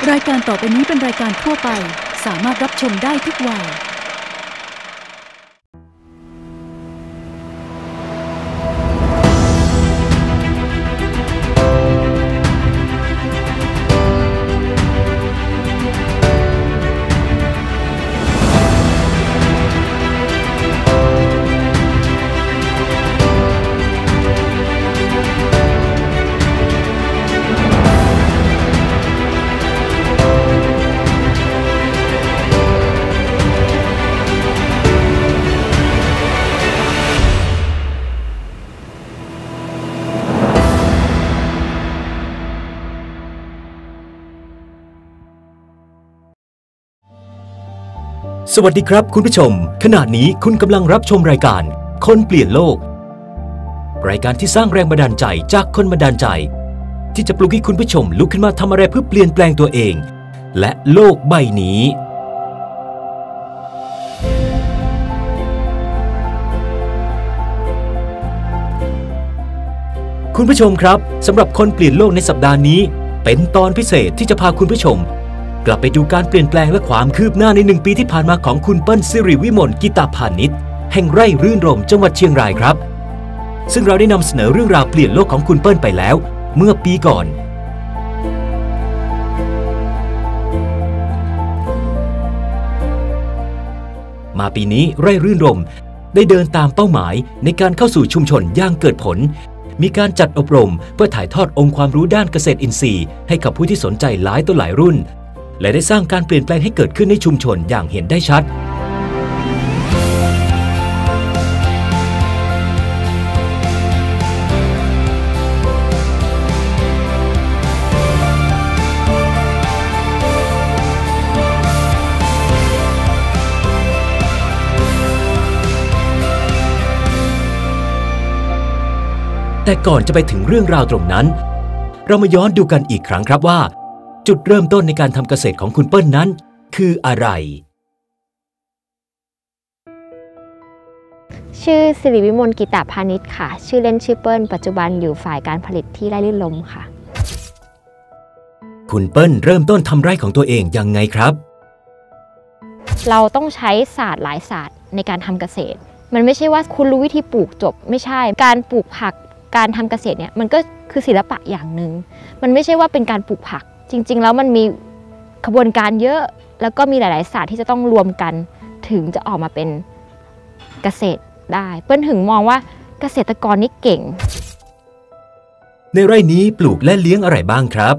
รายการต่อไปนี้เป็นรายการทั่วไปสามารถรับชมได้ทุกวัยสวัสดีครับคุณผู้ชมขณะนี้คุณกำลังรับชมรายการคนเปลี่ยนโลกรายการที่สร้างแรงบันดาลใจจากคนบันดาลใจที่จะปลุกให้คุณผู้ชมลุกขึ้นมาทำอะไรเพื่อเปลี่ยนแปลงตัวเองและโลกใบนี้คุณผู้ชมครับสำหรับคนเปลี่ยนโลกในสัปดาห์นี้เป็นตอนพิเศษที่จะพาคุณผู้ชมกลับไปดูการเปลี่ยนแปลงและความคืบหน้าใน1 ปีที่ผ่านมาของคุณเปิ้ลสิริวิมลกิตาพานิชแห่งไร่รื่นรมจังหวัดเชียงรายครับซึ่งเราได้นำเสนอเรื่องราวเปลี่ยนโลกของคุณเปิ้ลไปแล้วเมื่อปีก่อนมาปีนี้ไร่รื่นรมได้เดินตามเป้าหมายในการเข้าสู่ชุมชนอย่างเกิดผลมีการจัดอบรมเพื่อถ่ายทอดองค์ความรู้ด้านเกษตรอินทรีย์ให้กับผู้ที่สนใจหลายต่อหลายรุ่นและได้สร้างการเปลี่ยนแปลงให้เกิดขึ้นในชุมชนอย่างเห็นได้ชัดแต่ก่อนจะไปถึงเรื่องราวตรงนั้นเรามาย้อนดูกันอีกครั้งครับว่าจุดเริ่มต้นในการทำเกษตรของคุณเปิ้ลนั้นคืออะไรชื่อสิริวิมลกิตาพานิชค่ะชื่อเล่นชื่อเปิ้ลปัจจุบันอยู่ฝ่ายการผลิตที่ไร่ลื่นลมค่ะคุณเปิ้ลเริ่มต้นทำไร่ของตัวเองยังไงครับเราต้องใช้ศาสตร์หลายศาสตร์ในการทำเกษตรมันไม่ใช่ว่าคุณรู้วิธีปลูกจบไม่ใช่การปลูกผักการทำเกษตรเนี่ยมันก็คือศิลปะอย่างหนึ่งมันไม่ใช่ว่าเป็นการปลูกผักจริงๆแล้วมันมีขบวนการเยอะแล้วก็มีหลายๆศาสตร์ที่จะต้องรวมกันถึงจะออกมาเป็นเกษตรได้เปิ้ลถึงมองว่าเกษตรกรนี่เก่งในไร่นี้ปลูกและเลี้ยงอะไรบ้างครับ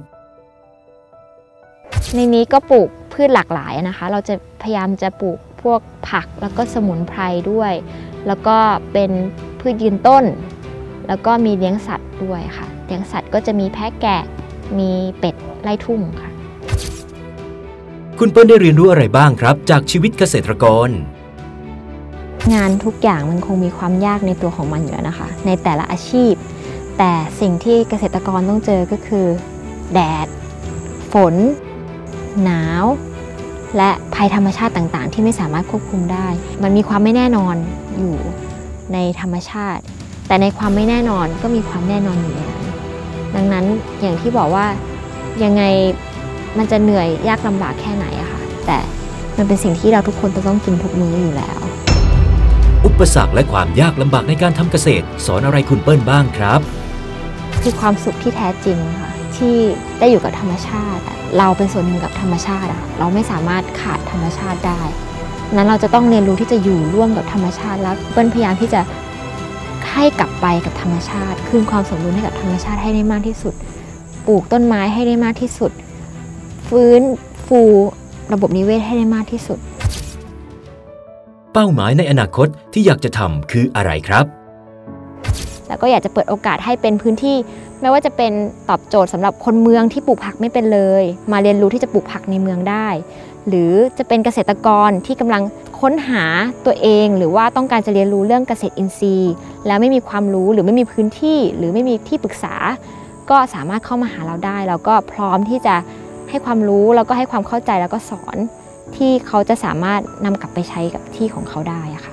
ในนี้ก็ปลูกพืชหลากหลายนะคะเราจะพยายามจะปลูกพวกผักแล้วก็สมุนไพรด้วยแล้วก็เป็นพืชยืนต้นแล้วก็มีเลี้ยงสัตว์ด้วยค่ะเลี้ยงสัตว์ก็จะมีแพะแกะมีเป็ดไล่ทุ่งค่ะคุณเปิ้ลได้เรียนรู้อะไรบ้างครับจากชีวิตเกษตรกรงานทุกอย่างมันคงมีความยากในตัวของมันอยู่แล้วนะคะในแต่ละอาชีพแต่สิ่งที่เกษตรกรต้องเจอก็คือแดดฝนหนาวและภัยธรรมชาติต่างๆที่ไม่สามารถควบคุมได้มันมีความไม่แน่นอนอยู่ในธรรมชาติแต่ในความไม่แน่นอนก็มีความแน่นอนอยู่ในนั้นดังนั้นอย่างที่บอกว่ายังไงมันจะเหนื่อยยากลำบากแค่ไหนอะค่ะแต่มันเป็นสิ่งที่เราทุกคนต้องกินทุกมื้ออยู่แล้วอุปสรรคและความยากลำบากในการทำเกษตรสอนอะไรคุณเปิ้ลบ้างครับคือความสุขที่แท้จริงค่ะที่ได้อยู่กับธรรมชาติเราเป็นส่วนหนึ่งกับธรรมชาติเราไม่สามารถขาดธรรมชาติได้นั้นเราจะต้องเรียนรู้ที่จะอยู่ร่วมกับธรรมชาติแล้วเปิ้ลพยายามที่จะให้กลับไปกับธรรมชาติคืนความสมดุลให้กับธรรมชาติให้ได้มากที่สุดปลูกต้นไม้ให้ได้มากที่สุดฟื้นฟูระบบนิเวศให้ได้มากที่สุดเป้าหมายในอนาคตที่อยากจะทำคืออะไรครับแล้วก็อยากจะเปิดโอกาสให้เป็นพื้นที่ไม่ว่าจะเป็นตอบโจทย์สำหรับคนเมืองที่ปลูกผักไม่เป็นเลยมาเรียนรู้ที่จะปลูกผักในเมืองได้หรือจะเป็นเกษตรกรที่กำลังค้นหาตัวเองหรือว่าต้องการจะเรียนรู้เรื่องเกษตรอินทรีย์แล้วไม่มีความรู้หรือไม่มีพื้นที่หรือไม่มีที่ปรึกษาก็สามารถเข้ามาหาเราได้แล้วก็พร้อมที่จะให้ความรู้แล้วก็ให้ความเข้าใจแล้วก็สอนที่เขาจะสามารถนำกลับไปใช้กับที่ของเขาได้ค่ะ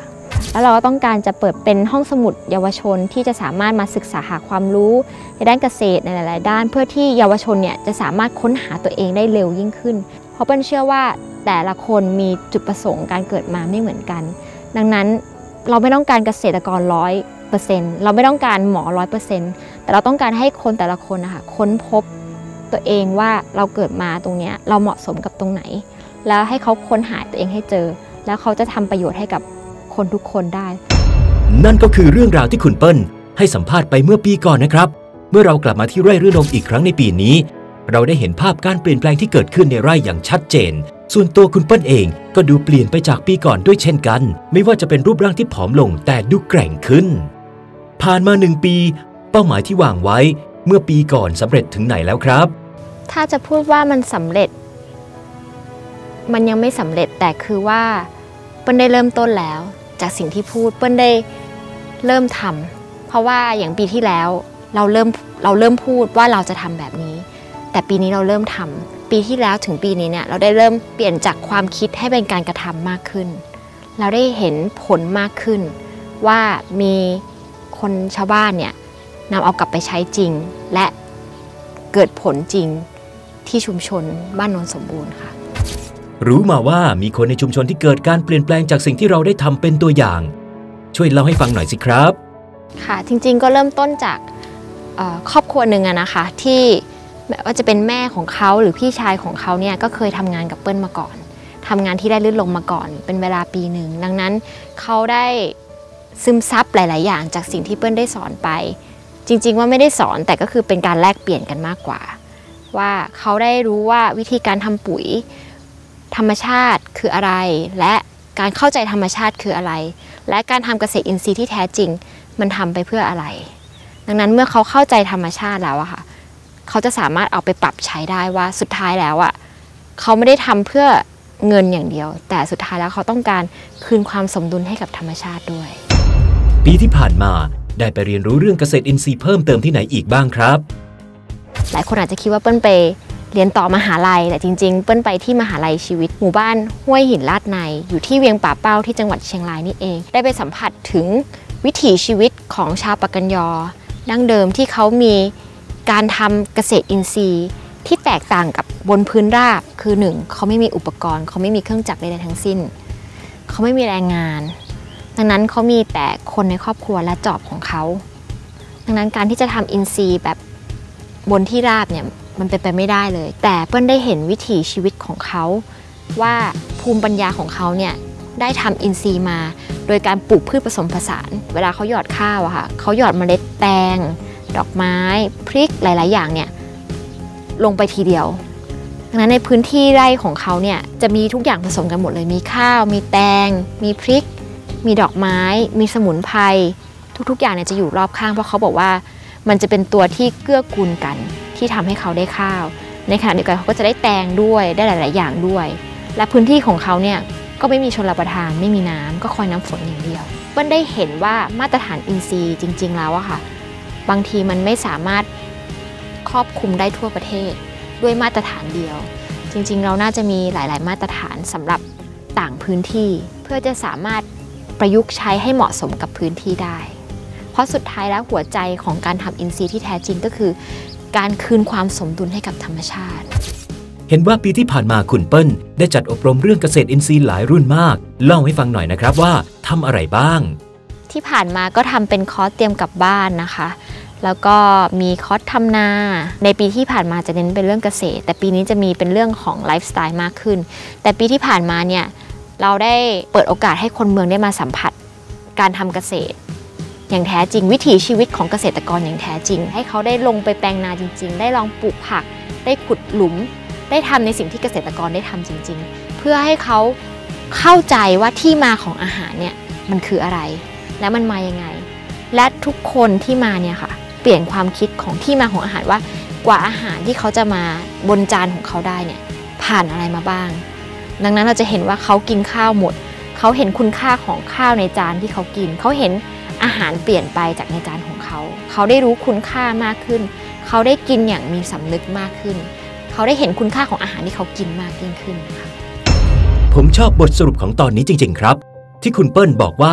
แล้วเราก็ต้องการจะเปิดเป็นห้องสมุดเยาวชนที่จะสามารถมาศึกษาหาความรู้ในด้านเกษตรในหลายๆด้านเพื่อที่เยาวชนเนี่ยจะสามารถค้นหาตัวเองได้เร็วยิ่งขึ้นเพราะเปิ้ลเชื่อว่าแต่ละคนมีจุดประสงค์การเกิดมาไม่เหมือนกันดังนั้นเราไม่ต้องการเกษตรกร100%เราไม่ต้องการหมอ100%แต่เราต้องการให้คนแต่ละคนนะคะค้นพบตัวเองว่าเราเกิดมาตรงนี้เราเหมาะสมกับตรงไหนแล้วให้เขาค้นหาตัวเองให้เจอแล้วเขาจะทำประโยชน์ให้กับคนทุกคนได้นั่นก็คือเรื่องราวที่คุณเปิ้ลให้สัมภาษณ์ไปเมื่อปีก่อนนะครับเมื่อเรากลับมาที่ไร่รื่นรมย์อีกครั้งในปีนี้เราได้เห็นภาพการเปลี่ยนแปลงที่เกิดขึ้นในไร่อย่างชัดเจนส่วนตัวคุณเปิ้ลเองก็ดูเปลี่ยนไปจากปีก่อนด้วยเช่นกันไม่ว่าจะเป็นรูปร่างที่ผอมลงแต่ดูแกร่งขึ้นผ่านมา1 ปีเป้าหมายที่วางไว้เมื่อปีก่อนสำเร็จถึงไหนแล้วครับถ้าจะพูดว่ามันสำเร็จมันยังไม่สำเร็จแต่คือว่าเปิ้ลได้เริ่มต้นแล้วจากสิ่งที่พูดเปิ้ลได้เริ่มทำเพราะว่าอย่างปีที่แล้วเราเริ่มพูดว่าเราจะทำแบบนี้แต่ปีนี้เราเริ่มทำปีที่แล้วถึงปีนี้เนี่ยเราได้เริ่มเปลี่ยนจากความคิดให้เป็นการกระทำมากขึ้นเราได้เห็นผลมากขึ้นว่ามีคนชาวบ้านเนี่ยนำเอากลับไปใช้จริงและเกิดผลจริงที่ชุมชนบ้านโนนสมบูรณ์ค่ะรู้มาว่ามีคนในชุมชนที่เกิดการเปลี่ยนแปลงจากสิ่งที่เราได้ทำเป็นตัวอย่างช่วยเล่าให้ฟังหน่อยสิครับค่ะจริงๆก็เริ่มต้นจากครอบครัวหนึ่งนะคะที่ว่าจะเป็นแม่ของเขาหรือพี่ชายของเขาเนี่ยก็เคยทำงานกับเปิ้ลมาก่อนทำงานที่ได้ลื่นลงมาก่อนเป็นเวลาปีหนึ่งดังนั้นเขาได้ซึมซับหลายๆอย่างจากสิ่งที่เปิ้ลได้สอนไปจริงๆว่าไม่ได้สอนแต่ก็คือเป็นการแลกเปลี่ยนกันมากกว่าว่าเขาได้รู้ว่าวิธีการทำปุ๋ยธรรมชาติคืออะไรและการเข้าใจธรรมชาติคืออะไรและการทำเกษตรอินทรีย์ที่แท้จริงมันทำไปเพื่ออะไรดังนั้นเมื่อเขาเข้าใจธรรมชาติแล้วอะค่ะเขาจะสามารถเอาไปปรับใช้ได้ว่าสุดท้ายแล้วอะเขาไม่ได้ทำเพื่อเงินอย่างเดียวแต่สุดท้ายแล้วเขาต้องการคืนความสมดุลให้กับธรรมชาติด้วยปีที่ผ่านมาได้ไปเรียนรู้เรื่องเกษตรอินทรีย์เพิ่มเติมที่ไหนอีกบ้างครับหลายคนอาจจะคิดว่าเปิ้ลไปเรียนต่อมหาลัยแต่จริงๆเปิ้ลไปที่มหาลัยชีวิตหมู่บ้านห้วยหินลาดในอยู่ที่เวียงป่าเป้าที่จังหวัดเชียงรายนี่เองได้ไปสัมผัสถึงวิถีชีวิตของชาวปากกัญยอดั้งเดิมที่เขามีการทำเกษตรอินทรีย์ที่แตกต่างกับบนพื้นราบคือ1เขาไม่มีอุปกรณ์เขาไม่มีเครื่องจักรใดๆทั้งสิ้นเขาไม่มีแรงงานดังนั้นเขามีแต่คนในครอบครัวและจอบของเขาดังนั้นการที่จะทำอินทรีย์แบบบนที่ราบเนี่ยมันเป็นไปไม่ได้เลยแต่เปิ้ลได้เห็นวิถีชีวิตของเขาว่าภูมิปัญญาของเขาเนี่ยได้ทำอินทรีย์มาโดยการปลูกพืชผสมผสานเวลาเขาหยอดข้าวอะค่ะเขาหยอดเมล็ดแตงดอกไม้พริกหลายๆอย่างเนี่ยลงไปทีเดียวดังนั้นในพื้นที่ไร่ของเขาเนี่ยจะมีทุกอย่างผสมกันหมดเลยมีข้าวมีแตงมีพริกมีดอกไม้มีสมุนไพรทุกๆอย่างเนี่ยจะอยู่รอบข้างเพราะเขาบอกว่ามันจะเป็นตัวที่เกื้อกูลกันที่ทำให้เขาได้ข้าวในขณะเดียวกันเขาก็จะได้แตงด้วยได้หลายๆอย่างด้วยและพื้นที่ของเขาเนี่ยก็ไม่มีชลประทานไม่มีน้ำก็คอยน้ำฝนอย่างเดียวเปิ้ลได้เห็นว่ามาตรฐานอินทรีย์จริงๆแล้วอะค่ะบางทีมันไม่สามารถครอบคลุมได้ทั่วประเทศด้วยมาตรฐานเดียวจริงๆเราน่าจะมีหลายๆมาตรฐานสำหรับต่างพื้นที่เพื่อจะสามารถประยุกต์ใช้ให้เหมาะสมกับพื้นที่ได้เพราะสุดท้ายแล้วหัวใจของการทำอินทรีย์ที่แท้จริงก็คือการคืนความสมดุลให้กับธรรมชาติเห็นว่าปีที่ผ่านมาคุณเปิ้ลได้จัดอบรมเรื่องเกษตรอินทรีย์หลายรุ่นมากเล่าให้ฟังหน่อยนะครับว่าทำอะไรบ้างที่ผ่านมาก็ทำเป็นคอร์สเตรียมกลับบ้านนะคะแล้วก็มีคอร์สทำนาในปีที่ผ่านมาจะเน้นเป็นเรื่องเกษตรแต่ปีนี้จะมีเป็นเรื่องของไลฟ์สไตล์มากขึ้นแต่ปีที่ผ่านมาเนี่ยเราได้เปิดโอกาสให้คนเมืองได้มาสัมผัสการทำเกษตรอย่างแท้จริงวิถีชีวิตของเกษตรกรอย่างแท้จริงให้เขาได้ลงไปแปลงนาจริงๆได้ลองปลูกผักได้ขุดหลุมได้ทำในสิ่งที่เกษตรกรได้ทำจริงๆเพื่อให้เขาเข้าใจว่าที่มาของอาหารเนี่ยมันคืออะไรและมันมายังไงและทุกคนที่มาเนี่ยค่ะเปลี่ยนความคิดของที่มาของอาหารว่ากว่าอาหารที่เขาจะมาบนจานของเขาได้เนี่ยผ่านอะไรมาบ้างดังนั้นเราจะเห็นว่าเขากินข้าวหมดเขาเห็นคุณค่าของข้าวในจานที่เขากินเขาเห็นอาหารเปลี่ยนไปจากในจานของเขาเขาได้รู้คุณค่ามากขึ้นเขาได้กินอย่างมีสำนึกมากขึ้นเขาได้เห็นคุณค่าของอาหารที่เขากินมากยิ่งขึ้นค่ะผมชอบบทสรุปของตอนนี้จริงๆครับที่คุณเปิ้ลบอกว่า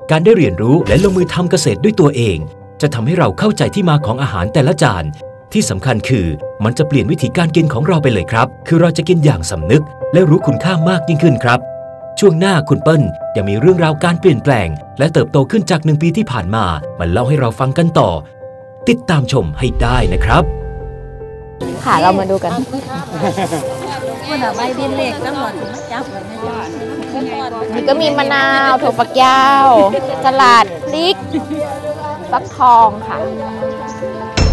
การได้เรียนรู้และลงมือทำเกษตรด้วยตัวเองจะทำให้เราเข้าใจที่มาของอาหารแต่ละจานที่สำคัญคือมันจะเปลี่ยนวิธีการกินของเราไปเลยครับคือเราจะกินอย่างสำนึกและรู้คุณค่ามากยิ่งขึ้นครับช่วงหน้าคุณเปิ้ลยังมีเรื่องราวการเปลี่ยนแปลงและเติบโตขึ้นจาก1 ปีที่ผ่านมาเล่าให้เราฟังกันต่อติดตามชมให้ได้นะครับค่ะเรามาดูกันนี่ก็มีมะนาวถั่วฝักยาวสลัดพริกฟักทองค่ะ